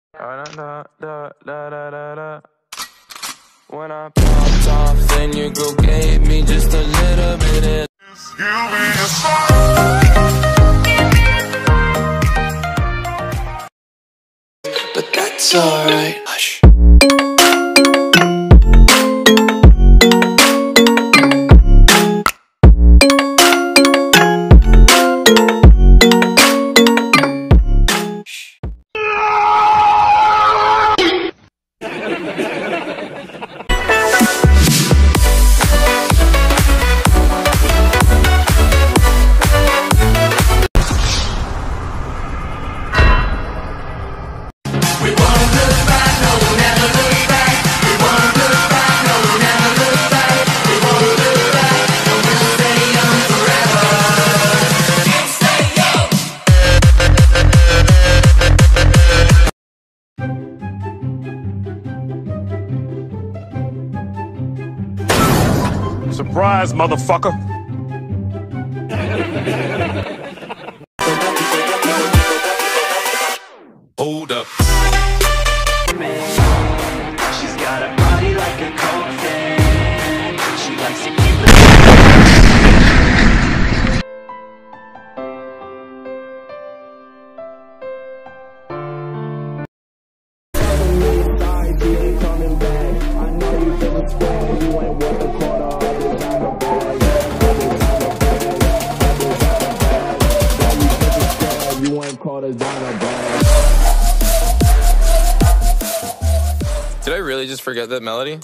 Da, da, da, da, da, da, da. When I popped off, then your girl gave me just a little bit of. But that's alright. Hush. Surprise, motherfucker! Hold up. She's got a body like a coke fan. She likes to keep it. Did I really just forget that melody?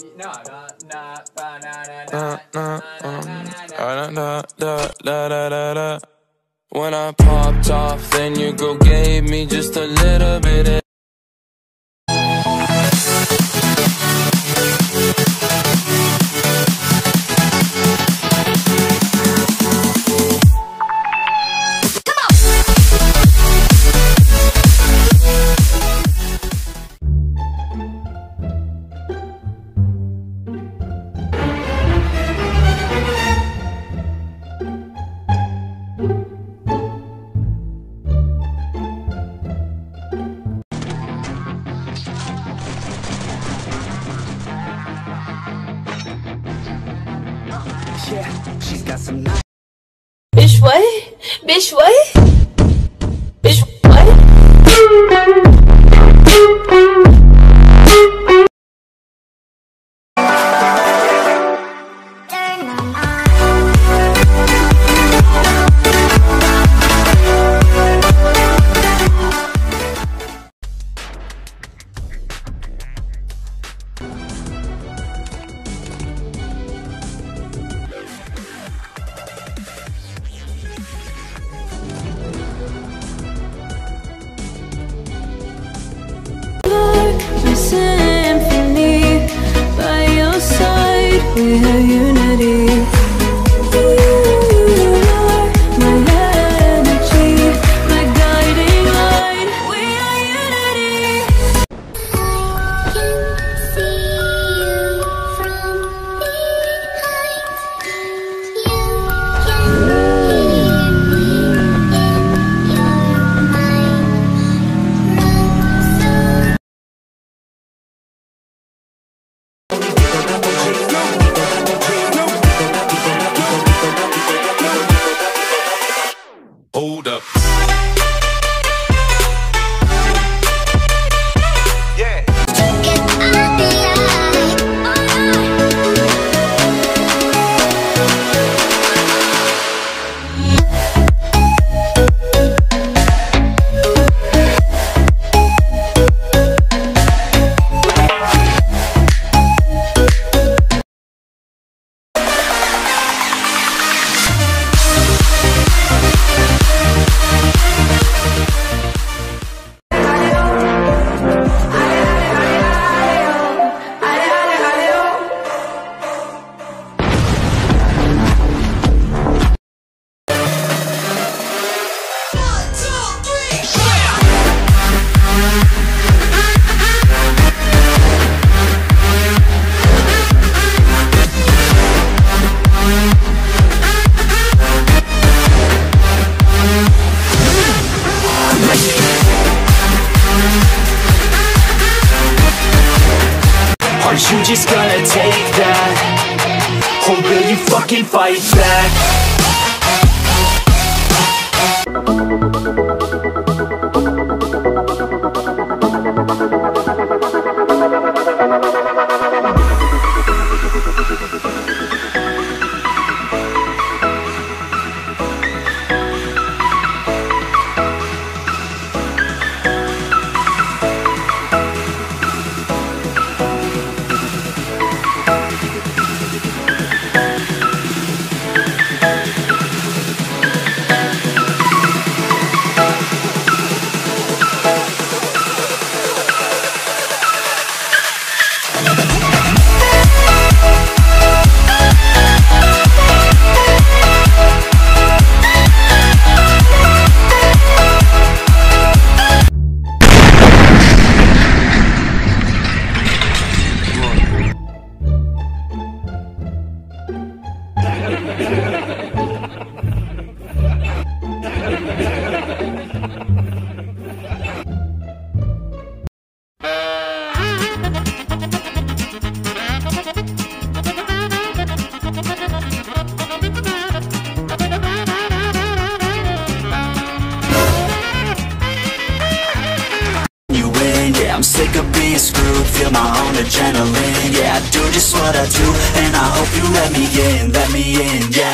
When I popped off, then your girl gave me just a little bit of. Yeah, she's got some. Bitch, what? Bitch, what? Bitch, what? Are you just gonna take that? Or will you fucking fight back? I'm sick of being screwed, feel my own adrenaline. Yeah, I do just what I do, and I hope you let me in, yeah.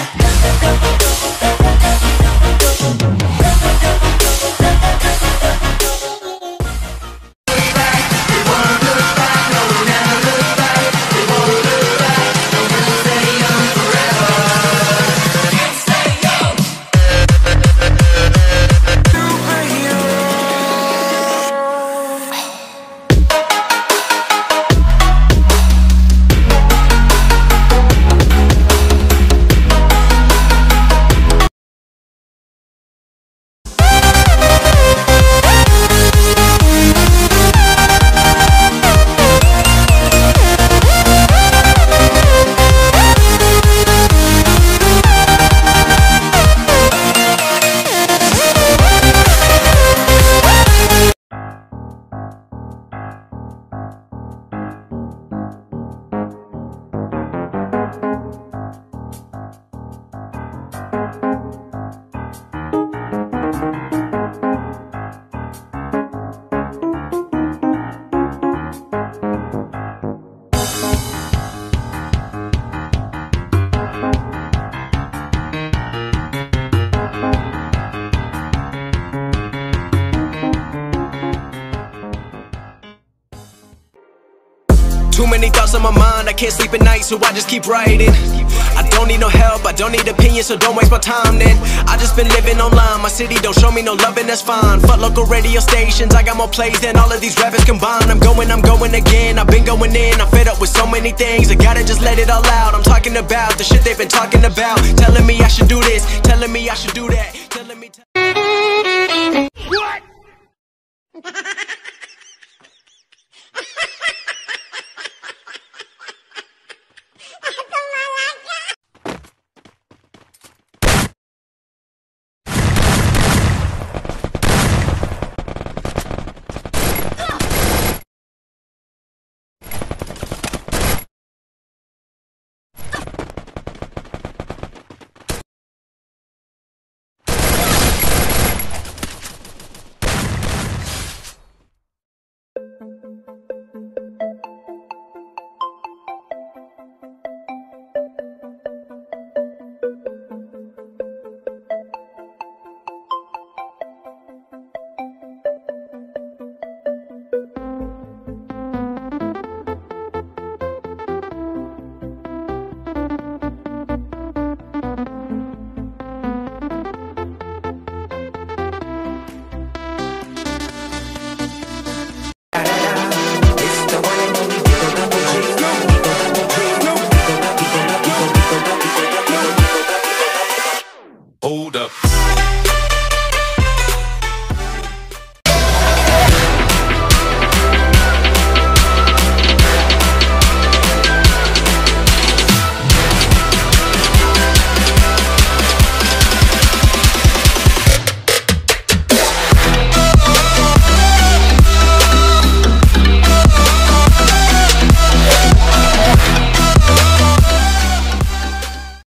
Too many thoughts on my mind, I can't sleep at night, so I just keep writing. I don't need no help, I don't need opinions, so don't waste my time then. I just been living online, my city don't show me no love and that's fine. Fuck local radio stations, I got more plays than all of these rappers combined. I'm going again, I've been going in, I'm fed up with so many things. I gotta just let it all out, I'm talking about the shit they've been talking about. Telling me I should do this, telling me I should do that, telling me... What?